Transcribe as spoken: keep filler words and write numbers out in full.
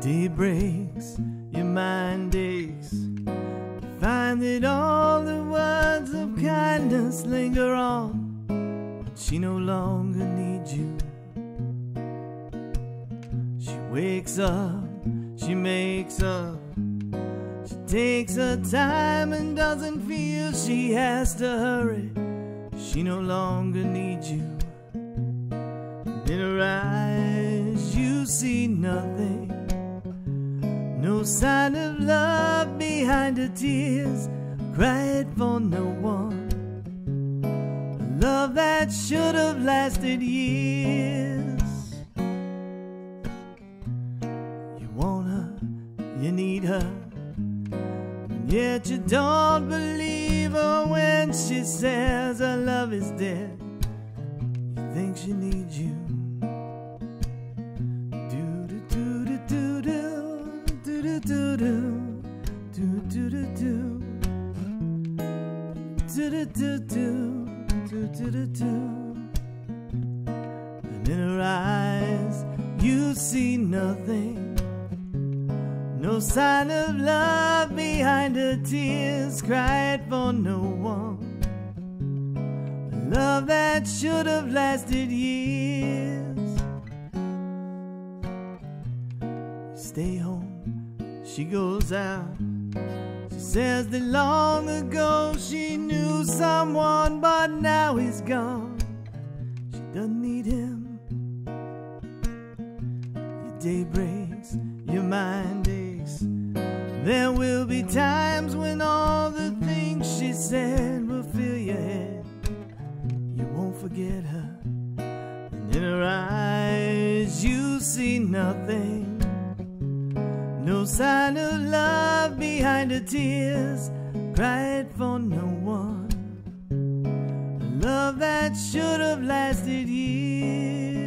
day breaks, your mind aches. You find that all the words of kindness linger on, but she no longer needs you. She wakes up, she makes up, she takes her time and doesn't feel she has to hurry. She no longer needs you. In her eyes you see nothing, no sign of love behind her tears, cried for no one. A love that should have lasted years. You want her, you need her, and yet you don't believe her when she says her love is dead. You think she needs you. And in her eyes you see nothing, no sign of love behind her tears, cried for no one. A love that should have lasted years. Stay home, she goes out. She says that long ago she knew someone, but now he's gone. She doesn't need him. Your day breaks, your mind aches. There will be times when all the things she said will fill your head. You won't forget her, and in her eyes you see nothing, no sign of love behind her tears, cried for no one. A love that should have lasted years.